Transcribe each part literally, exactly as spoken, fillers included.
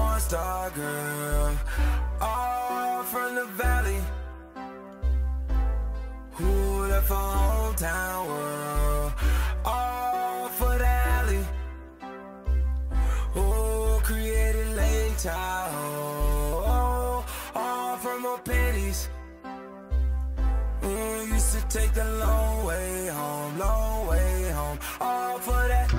porn star girl, all from the valley, who left her hometown world, all for the alley, who created late childhood, oh, all from her pennies. Mm, used to take the long way home, long way home, all for that.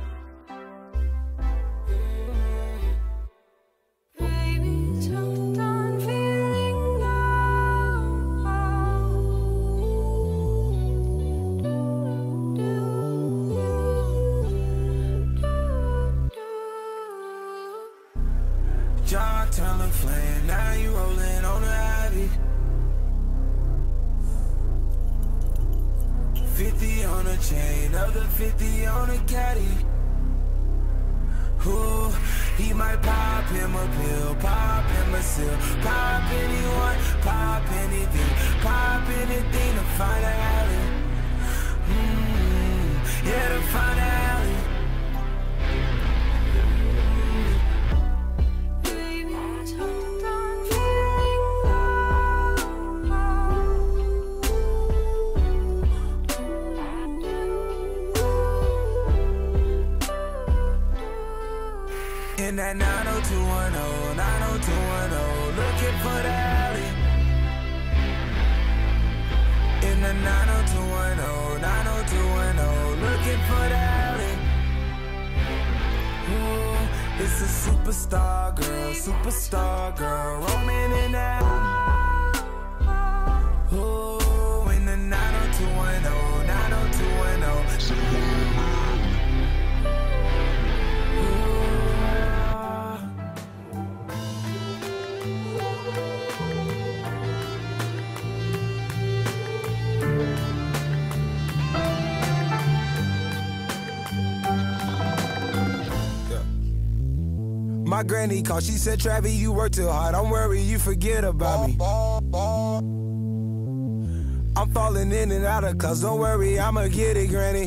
John Turner flame, now you rolling on the Ivy. Fifty on a chain, other fifty on a caddy. Ooh, he might pop him a pill, pop him a seal, pop anyone, pop anything, pop anything to find a alley. Mm, yeah, to find a alley. In that nine oh two one oh, nine oh two one oh, looking for the alley. In the nine oh two one oh, nine oh two one oh, looking for the alley. Ooh, it's a superstar girl, superstar girl, roaming in that. Ooh, in the nine oh two one oh, nine oh two one oh. My granny called, she said, Travis, you work too hard, don't worry, you forget about me. I'm falling in and out of cuz, don't worry, I'ma get it, granny.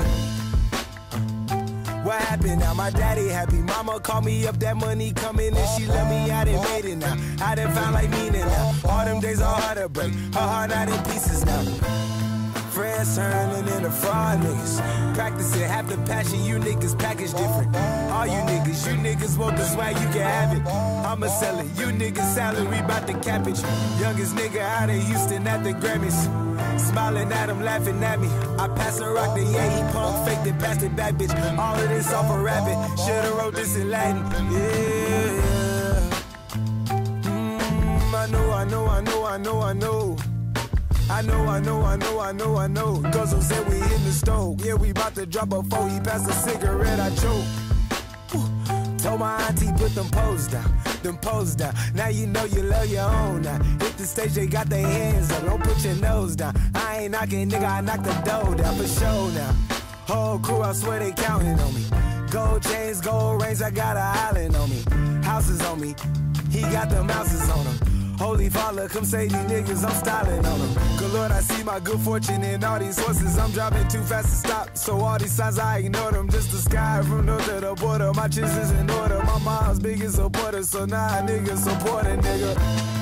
What happened now? My daddy happy, mama called me up, that money coming and she let me out and made it now. I done found like meaning now, all them days are hard to break, her heart out in pieces now. Friends turning into fraud niggas, practicing half the passion, you niggas package different. All you niggas, you niggas want the swag, you can have it. I'ma sell it, you niggas salary bout to cap it. Youngest nigga out of Houston at the Grammys, smiling at him, laughing at me. I pass a rock to yeah, he punk, faked it, passed it back, bitch. All of this off a rabbit, should've wrote this in Latin. Yeah, mm, I know, I know, I know, I know, I know. I know, I know, I know, I know, I know. Guzzle said we in the stove. Yeah, we bout to drop a four. He passed a cigarette, I choke. Whew. Told my auntie put them poles down, them poles down. Now you know you love your own now. Hit the stage, they got their hands up. Don't put your nose down. I ain't knocking, nigga, I knock the door down for sure now. Whole crew, I swear they counting on me. Gold chains, gold rings, I got an island on me. Houses on me, he got the mouses on him. Holy Father, come save these niggas, I'm styling on them. Good Lord, I see my good fortune in all these horses. I'm driving too fast to stop, so all these signs I ignore them. Just the sky from north to the border, my chiz is in order. My mom's biggest supporter, so now nah, niggas support a nigga.